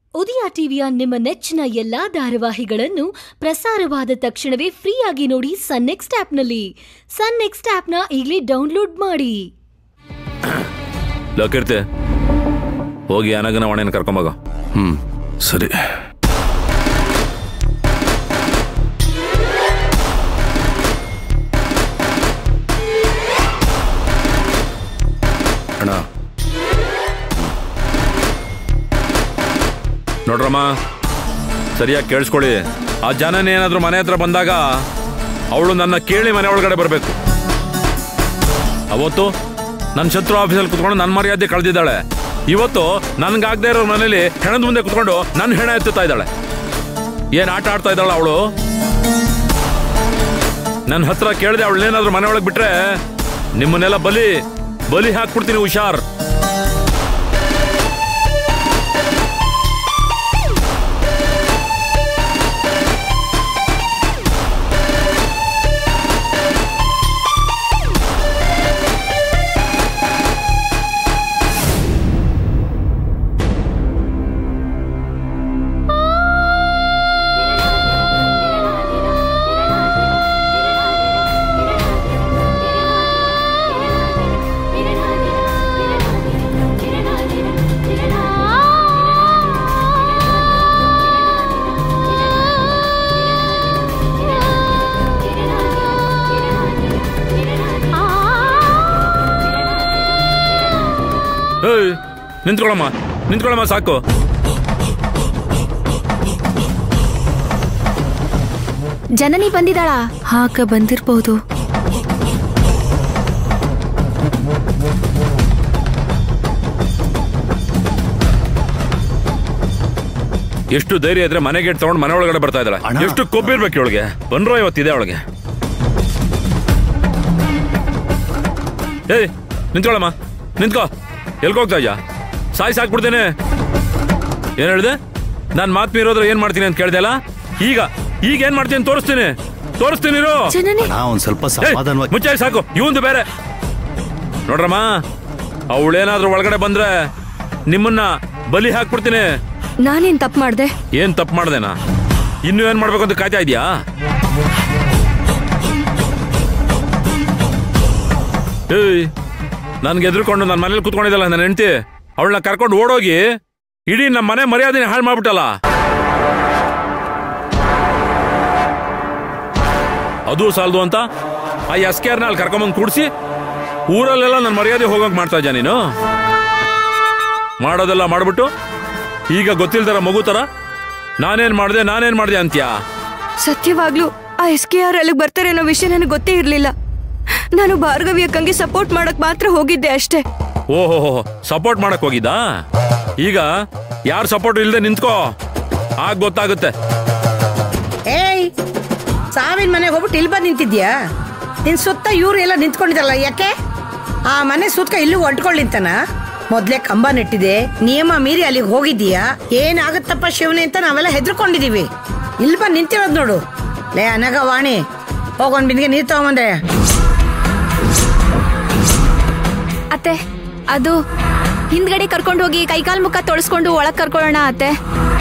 ಉದಯ ಟಿವಿಯ ನಿಮ್ಮ ನೆಚ್ಚಿನ ಎಲ್ಲಾ ಧಾರಾವಾಹಿಗಳನ್ನು ಪ್ರಸಾರವಾದ ತಕ್ಷಣವೇ ಫ್ರೀಯಾಗಿ ನೋಡಿ ಸನ್ ನೆಕ್ಸ್ಟ್ ಆಪ್ನಲ್ಲಿ. ಸನ್ ನೆಕ್ಸ್ಟ್ ಆಪ್ನ ಈಗಲೇ ಡೌನ್ಲೋಡ್ ಮಾಡಿ. ಲೋಕಿರ್ತೆ ಹೋಗಿ ಅನಗನವಾಣೆಯನ್ನು ಕರ್ಕೊಂಬೋಗ. ಸರಿ. ಅಣ್ಣ ನೋಡ್ರಮ್ಮ, ಸರಿಯಾಗಿ ಕೇಳಿಸ್ಕೊಳ್ಳಿ. ಆ ಜನನಿ ಏನಾದರೂ ಮನೆ ಹತ್ರ ಬಂದಾಗ ಅವಳು ನನ್ನ ಕೇಳಿ ಮನೆ ಒಳಗಡೆ ಬರಬೇಕು. ಅವತ್ತು ನನ್ನ ಶತ್ರು ಆಫೀಸಲ್ಲಿ ಕುತ್ಕೊಂಡು ನನ್ನ ಮರ್ಯಾದೆ ಕಳೆದಿದ್ದಾಳೆ. ಇವತ್ತು ನನ್ಗಾಗದೇ ಇರೋ ಮನೇಲಿ ಹೆಣದ ಮುಂದೆ ಕುತ್ಕೊಂಡು ನನ್ನ ಹೆಣ ಎತ್ತುತ್ತಾ ಇದ್ದಾಳೆ. ಏನು ಆಟ ಆಡ್ತಾ ಇದ್ದಾಳ ಅವಳು? ನನ್ನ ಹತ್ರ ಕೇಳಿದೆ ಅವಳನ್ನೇನಾದ್ರೂ ಮನೆ ಒಳಗೆ ಬಿಟ್ರೆ ನಿಮ್ಮನ್ನೆಲ್ಲ ಬಲಿ ಹಾಕ್ಬಿಡ್ತೀನಿ, ಹುಷಾರ್. ನಿಂತ್ಕೊಳ್ಳಮ್ಮ ಸಾಕು. ಜನನಿ ಬಂದಿದ್ದಾಳ? ಹಾಕ ಬಂದಿರಬಹುದು. ಎಷ್ಟು ಧೈರ್ಯ ಇದ್ರೆ ಮನೆ ಗೇಟ್ ತಗೊಂಡು ಮನೆ ಒಳಗಡೆ ಬರ್ತಾ ಇದ್ದಾಳೆ. ಎಷ್ಟು ಕೊಬ್ಬಿರ್ಬೇಕು ಇವಳಿಗೆ. ಬಂದ್ರೋ ಇವತ್ತಿದೆ ಅವಳಿಗೆ. ಏಯ್ ನಿಂತ್ಕೊಳ್ಳಮ್ಮ, ನಿಂತ್ಕೋ. ಎಲ್ಗೋಗ್ತಾ ಇದ್ಯಾ? ಸಾಕ್ಬಿಡ್ತೇನೆ. ಏನ್ ಹೇಳಿದೆ? ನಾನು ಮಾತು ಮೀರೋದ್ರೆ ಏನ್ ಮಾಡ್ತೀನಿ ಅಂತ ಕೇಳ್ದೆ ಅಲ್ಲ? ಈಗ ಏನ್ ಮಾಡ್ತೀನಿ ತೋರಿಸ್ತೀನಿ. ಒಂದ್ ಸ್ವಲ್ಪ ಸಮಾಧಾನವಾಗಿ ಮುಚ್ಚಾಯಿ ಸಾಕು. ಇವಂದು ಬೇರೆ. ನೋಡ್ರಮ್ಮ, ಅವಳೇನಾದ್ರೂ ಒಳಗಡೆ ಬಂದ್ರೆ ನಿಮ್ಮನ್ನ ಬಲಿ ಹಾಕ್ಬಿಡ್ತೀನಿ. ನಾನೇನ್ ತಪ್ಪು ಮಾಡ್ದೆ? ಏನ್ ತಪ್ಪು ಮಾಡ್ದೇನಾ? ಇನ್ನು ಏನ್ ಮಾಡ್ಬೇಕು ಅಂತ ಕಾಯ್ತಾ ಇದೀಯಾ? ಏಯ್, ನನ್ಗೆ ಎದ್ರುಕೊಂಡು ನನ್ನ ಮನೇಲಿ ಕುತ್ಕೊಂಡಿದ್ದಲ್ಲ ನನ್ನ ಹೆಂಡತಿ, ಅವಳನ್ನ ಕರ್ಕೊಂಡು ಓಡೋಗಿ ಇಡೀ ನಮ್ಮ ಮನೆ ಮರ್ಯಾದೆನ ಹಾಳು ಮಾಡ್ಬಿಟ್ಟಲ್ಲ. ಅದು ಸಾಲದು ಅಂತ ಆ SKRನ ಅಲ್ಲಿ ಕರ್ಕೊಂಬಂದು ಕೂಡಿಸಿ ಊರಲ್ಲೆಲ್ಲ ನನ್ನ ಮರ್ಯಾದೆ ಹೋಗಂಗ್ ಮಾಡ್ತಾ ಇದ್ಯಾ ನೀನು? ಮಾಡೋದೆಲ್ಲ ಮಾಡ್ಬಿಟ್ಟು ಈಗ ಗೊತ್ತಿಲ್ದರ ಮಗು ತರ ನಾನೇನ್ ಮಾಡ್ದೆ ಅಂತ್ಯಾ? ಸತ್ಯವಾಗ್ಲೂ ಆ SKR ಅಲ್ಲಿಗೆ ಬರ್ತಾರೆ ಅನ್ನೋ ವಿಷಯ ನನಗೆ ಗೊತ್ತೇ ಇರ್ಲಿಲ್ಲ. ನಾನು ಭಾರ್ಗವಿ ಅಕ್ಕಂಗೆ ಸಪೋರ್ಟ್ ಮಾಡಕ್ ಮಾತ್ರ ಹೋಗಿದ್ದೆ ಅಷ್ಟೇ. ಓಹೋ, ಸಪೋರ್ಟ್ ಮಾಡಕ್ ಹೋಗಿದ್ದಾ? ಈಗ ಯಾರು ಸಪೋರ್ಟ್ ಇಲ್ದೆ ನಿಂತ್ಕೋ, ಆಗ ಗೊತ್ತಾಗುತ್ತೆ. ಏಯ್, ಸಾವಿನ ಮನೆಗೆ ಹೋಗ್ಬಿಟ್ಟು ಇಲ್ಲಿ ಬಂದು ನಿಂತಿದ್ಯಾ? ನಿನ್ ಸುತ್ತ ಇವ್ರು ಎಲ್ಲ ನಿಂತ್ಕೊಂಡಿದ್ರಲ್ಲ, ಯಾಕೆ? ಆ ಮನೆ ಸುತ್ತ ಇಲ್ಲೂ ಹೊಂಟ್ಕೊಳ್ಳಿಂತನ? ಮೊದ್ಲೇ ಕಂಬ ನೆಟ್ಟಿದೆ, ನಿಯಮ ಮೀರಿ ಅಲ್ಲಿಗೆ ಹೋಗಿದ್ದೀಯಾ? ಏನಾಗುತ್ತಪ್ಪ ಶಿವನೇ ಅಂತ ನಾವೆಲ್ಲ ಹೆದರ್ಕೊಂಡಿದೀವಿ. ಇಲ್ಲಿ ಬಂದು ನಿಂತಿರೋದು ನೋಡು. ಲೇ ಅನಗವಾಣಿ, ಹೋಗೊಂಡ್ ಬಿಂದಿಗೆ ನೀರ್ ತಗೊಂಬಂದೆ. ಅತ್ತೆ, ಅದು ಹಿಂದ್ಗಡೆ ಕರ್ಕೊಂಡು ಹೋಗಿ ಕೈಕಾಲ್ ಮುಖ ತೊಳಸ್ಕೊಂಡು ಒಳಗ್ ಕರ್ಕೊಳ್ಳೋಣ ಅತ್ತೆ.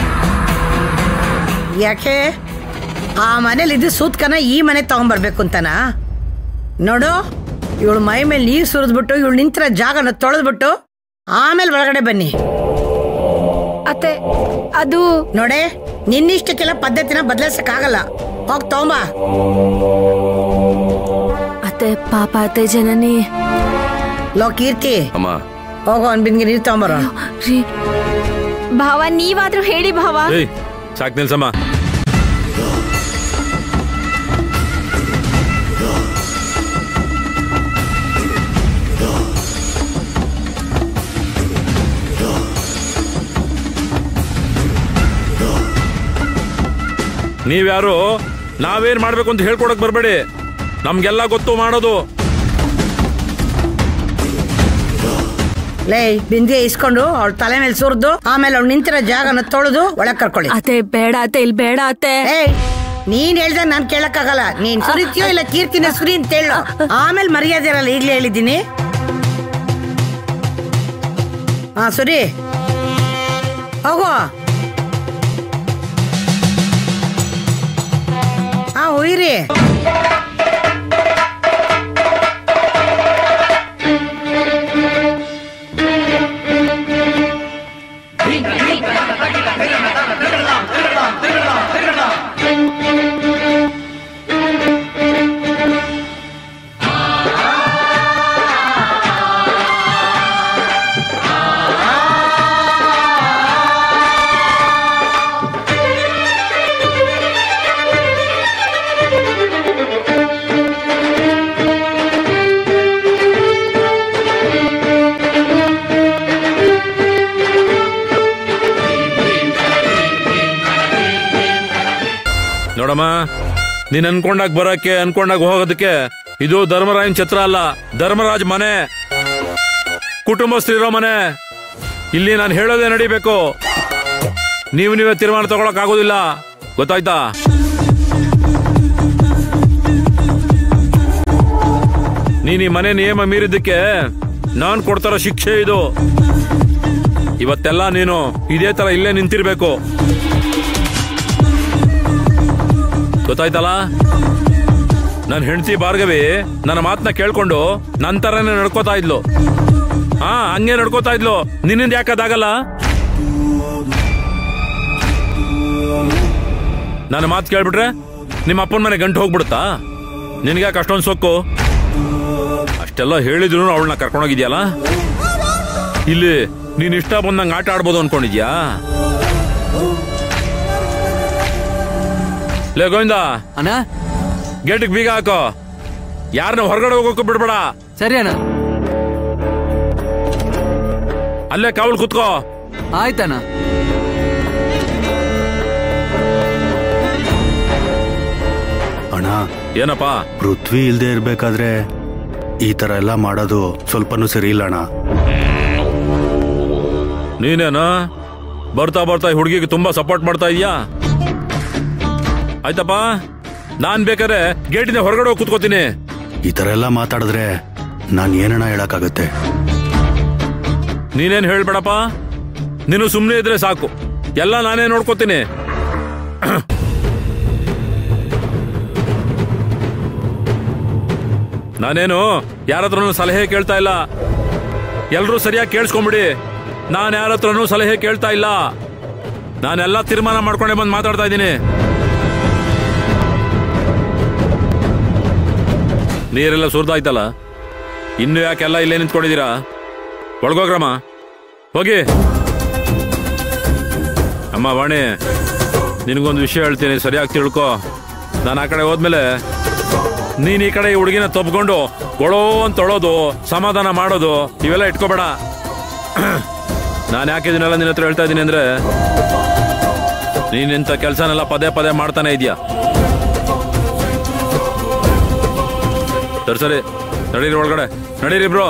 ಯಾಕೆ? ಆ ಮನೇಲಿ ಇದ್ದು ಸೂತ್ಕನ ಈ ಮನೆ ತಗೊಂಡ್ಬರ್ಬೇಕು ಅಂತನಾ? ನೋಡು, ಇವಳು ಮೈ ಮೇಲೆ ನೀರು ಸುರಿದ್ಬಿಟ್ಟು ಇವಳು ನಿಂತಿರೋ ಜಾಗನ ತೊಳೆದ್ಬಿಟ್ಟು ಆಮೇಲೆ ಒಳಗಡೆ ಬನ್ನಿ. ಅತ್ತೆ, ಅದು ನೋಡೆ, ನಿನ್ನಿಷ್ಟಕ್ಕೆಲ್ಲ ಪದ್ಧತಿನ ಬದಲಾಯಿಸಕ್ಕಾಗಲ್ಲ. ಹೋಗ್ ತಗೊಂಬ. ಅತ್ತೆ ಪಾಪ ಅತ್ತೆ ಜನನಿ. ಲೋ ಕೀರ್ತಿ, ಅಮ್ಮ ಹೋಗೋ ಒಂದ್ ಬಿಂದಿಗೆ ನೀರು ತಗೊಂಬರ. ಭಾವ, ನೀವಾದ್ರೂ ಹೇಳಿ ಭಾವ. ಸಾಕ್ ನಿಲ್ಸಮ್ಮ. ನೀವ್ಯಾರು ನಾವೇನ್ ಮಾಡ್ಬೇಕು ಅಂತ ಹೇಳ್ಕೊಡಕ್ ಬರ್ಬೇಡಿ. ನಮ್ಗೆಲ್ಲ ಗೊತ್ತು ಮಾಡೋದು. ಲೇ, ಬಿಂದಿಗೆ ಇಸ್ಕೊಂಡು ಅವಳ ತಲೆ ಮೇಲೆ ಸುರಿದು ಆಮೇಲೆ ಅವ್ಳು ನಿಂತಿರೋ ಜಾಗನ ತೊಳೆದು ಒಳಗ್ ಕರ್ಕೊಳ್ಳಿ. ಅತ್ತೆ ಬೇಡ ಅತ್ತೆ, ಇಲ್ಲಿ ಬೇಡ ಅತ್ತೆ. ಏಯ್, ನೀನ್ ಹೇಳ್ದಾಗ ನಾನ್ ಕೇಳಕ್ಕಾಗಲ್ಲ. ನೀನ್ ಸುರಿತೀಯೋ ಇಲ್ಲ ಕೀರ್ತಿನ ಸುರಿ ಅಂತ ಹೇಳು. ಆಮೇಲೆ ಮರ್ಯಾದೆ ಇರಲ್ಲ, ಈಗ್ಲೇ ಹೇಳಿದ್ದೀನಿ. ಹಾ ಸುರಿ, ಹೋಗೋ. ಒಯ್ರಿ. ನೋಡಮ್ಮ, ನೀನ್ ಅನ್ಕೊಂಡಾಗ ಬರಕ್ಕೆ ಅನ್ಕೊಂಡಾಗ ಹೋಗೋದಕ್ಕೆ ಇದು ಧರ್ಮರಾಯನ್ ಛತ್ರ ಅಲ್ಲ, ಧರ್ಮರಾಜ್ ಮನೆ, ಕುಟುಂಬಸ್ಥರಿರೋ ಮನೆ. ಇಲ್ಲಿ ನಾನು ಹೇಳೋದೇ ನಡಿಬೇಕು. ನೀವೇ ತೀರ್ಮಾನ ತಗೊಳಕ್ ಆಗೋದಿಲ್ಲ, ಗೊತ್ತಾಯ್ತಾ? ನೀನ್ ಈ ಮನೆ ನಿಯಮ ಮೀರಿದ್ದಕ್ಕೆ ನಾನ್ ಕೊಡ್ತಾರೋ ಶಿಕ್ಷೆ ಇದು. ಇವತ್ತೆಲ್ಲ ನೀನು ಇದೇ ತರ ಇಲ್ಲೇ ನಿಂತಿರ್ಬೇಕು, ಗೊತ್ತಾಯ್ತಲ್ಲ? ನನ್ನ ಹೆಂಡತಿ ಭಾರ್ಗವಿ ನನ್ನ ಮಾತನ್ನ ಕೇಳ್ಕೊಂಡು ನನ್ನ ತರನೇ ನಡ್ಕೋತಾ ಇದ್ಲು. ಹಂಗೆ ನಡ್ಕೋತಾ ಇದ್ಲು. ನಿನ್ನಿಂದ ಯಾಕದಾಗಲ್ಲ? ನನ್ನ ಮಾತು ಕೇಳ್ಬಿಟ್ರೆ ನಿಮ್ಮ ಅಪ್ಪನ ಮನೆ ಗಂಟು ಹೋಗ್ಬಿಡುತ್ತಾ? ನಿನ್ಗ್ಯಾಕೆ ಅಷ್ಟೊಂದು ಸೊಕ್ಕು? ಅಷ್ಟೆಲ್ಲ ಹೇಳಿದ್ರು ಅವಳನ್ನ ಕರ್ಕೊಂಡೋಗಿದ್ಯಲ್ಲ. ಇಲ್ಲಿ ನೀನ್ ಇಷ್ಟ ಬಂದಂಗೆ ಆಟ ಆಡ್ಬೋದು ಅನ್ಕೊಂಡಿದ್ಯಾ? ಲೇ ಗೋವಿಂದ, ಅಣ್ಣ ಗೇಟಿಗೆ ಬೀಗ ಹಾಕೋ. ಯಾರನ್ನ ಹೊರಗಡೆ ಹೋಗೋಕೆ ಬಿಡ್ಬೇಡ. ಸರಿ ಅಣ್ಣ. ಅಲ್ಲೇ ಕಾವಲು ಕುತ್ಕೋ. ಆಯ್ತಣ್ಣ. ಅಣ್ಣ, ಏನಪ್ಪಾ? ಪೃಥ್ವಿ ಇಲ್ದೇ ಇರ್ಬೇಕಾದ್ರೆ ಈ ತರ ಎಲ್ಲ ಮಾಡೋದು ಸ್ವಲ್ಪನೂ ಸರಿ ಇಲ್ಲ ಅಣ್ಣ. ನೀನೇನ ಬರ್ತಾ ಬರ್ತಾ ಹುಡುಗಿಗೆ ತುಂಬಾ ಸಪೋರ್ಟ್ ಮಾಡ್ತಾ ಇದೀಯಾ? ಆಯ್ತಪ್ಪ, ನಾನ್ ಬೇಕಾದ್ರೆ ಗೇಟಿನ ಹೊರಗಡೆ ಹೋಗಿ ಕೂತ್ಕೋತೀನಿ. ಈ ತರ ಎಲ್ಲ ಮಾತಾಡಿದ್ರೆ ನಾನ್ ಏನಣ್ಣ ಹೇಳಕ್ಕಾಗತ್ತೆ? ನೀನೇನ್ ಹೇಳ್ಬೇಡಪ್ಪ, ನೀನು ಸುಮ್ಮನೆ ಇದ್ರೆ ಸಾಕು, ಎಲ್ಲ ನಾನೇ ನೋಡ್ಕೋತೀನಿ. ನಾನೇನು ಯಾರತ್ರನೂ ಸಲಹೆ ಕೇಳ್ತಾ ಇಲ್ಲ. ಎಲ್ರೂ ಸರಿಯಾಗಿ ಕೇಳಿಸ್ಕೊಂಬಿಡಿ, ನಾನು ಯಾರ ಹತ್ರನೂ ಸಲಹೆ ಕೇಳ್ತಾ ಇಲ್ಲ. ನಾನೆಲ್ಲ ತೀರ್ಮಾನ ಮಾಡ್ಕೊಂಡೆ ಬಂದು ಮಾತಾಡ್ತಾ ಇದ್ದೀನಿ. ನೀರೆಲ್ಲ ಸುರಿದಾಯ್ತಲ್ಲ, ಇನ್ನು ಯಾಕೆಲ್ಲ ಇಲ್ಲೇ ನಿಂತ್ಕೊಂಡಿದ್ದೀರಾ? ಒಳಗೋಗ್ರಮ್ಮ, ಹೋಗಿ. ಅಮ್ಮ ವಾಣಿ, ನಿನಗೊಂದು ವಿಷಯ ಹೇಳ್ತೀನಿ, ಸರಿಯಾಗಿ ತಿಳ್ಕೊ. ನಾನು ಆ ಕಡೆ ಹೋದ್ಮೇಲೆ ನೀನ್ ಈ ಕಡೆ ಈ ಹುಡುಗಿನ ತಪ್ಕೊಂಡು ಗೊಳೋ ಅಂತ ತೊಳೋದು, ಸಮಾಧಾನ ಮಾಡೋದು ಇವೆಲ್ಲ ಇಟ್ಕೋಬೇಡ. ನಾನು ಯಾಕೆ ಇದನ್ನೆಲ್ಲ ನಿನ್ನ ಹತ್ರ ಹೇಳ್ತಾ ಇದ್ದೀನಿ ಅಂದ್ರೆ, ನೀನ್ ಇಂಥ ಕೆಲಸನೆಲ್ಲ ಪದೇ ಪದೇ ಮಾಡ್ತಾನೆ ಇದೆಯಾ. ಸರಿ, ನಡೀರಿ ಒಳಗಡೆ, ನಡೀರಿ ಬ್ರೋ.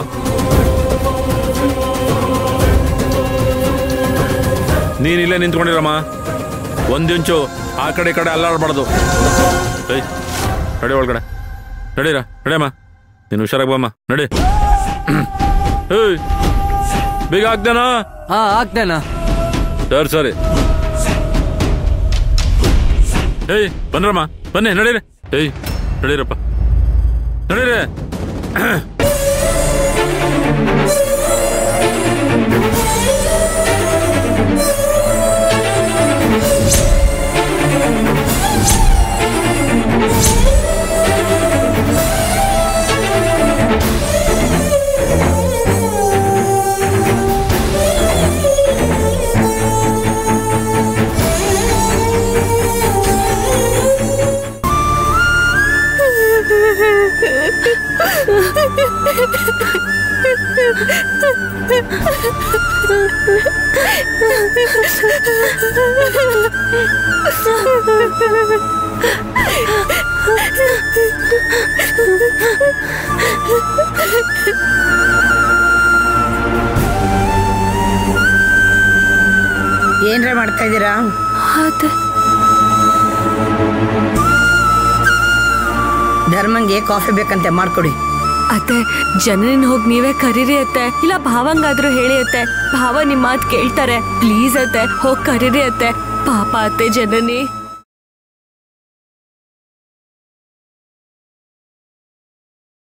ನೀನ್ ಇಲ್ಲೇ ನಿಂತ್ಕೊಂಡಿರಮ್ಮ, ಒಂದಿಂಚು ಆ ಕಡೆ ಈ ಕಡೆ ಅಲ್ಲಾಡಬಾರ್ದು. ನಡಿ ಒಳಗಡೆ, ನಡೀರ, ನಡಿಯಮ್ಮ. ನೀನು ಹುಷಾರಾಗಿ ಬಮ್ಮ, ನಡಿ. ಬೇಗ ಆಗ್ದೇನಾ? ಆಗ್ತೇನಾ? ಸರಿ. ಬನ್ರಮ್ಮ, ಬನ್ನಿ, ನಡೀರಿ. ನಡೀರಪ್ಪ, ನಡೀರಿ. ಏನ್ರ ಮಾಡ್ತಾ ಇದ್ದೀರಾ? ಧರ್ಮಂಗೆ ಕಾಫಿ ಬೇಕಂತೆ, ಮಾಡ್ಕೊಡಿ. ಅತ್ತೆ, ಜನನಿನ್ ಹೋಗಿ ನೀವೇ ಕರೀರಿ ಅತ್ತೆ, ಇಲ್ಲ ಭಾವಂಗಾದ್ರೂ ಹೇಳಿ ಅತ್ತೆ. ಭಾವ ನಿಮ್ ಮಾತು ಕೇಳ್ತಾರೆ, ಪ್ಲೀಸ್ ಅತ್ತೆ, ಹೋಗಿ ಕರೀರಿ ಅತ್ತೆ. ಪಾಪ ಅತ್ತೆ ಜನನಿ.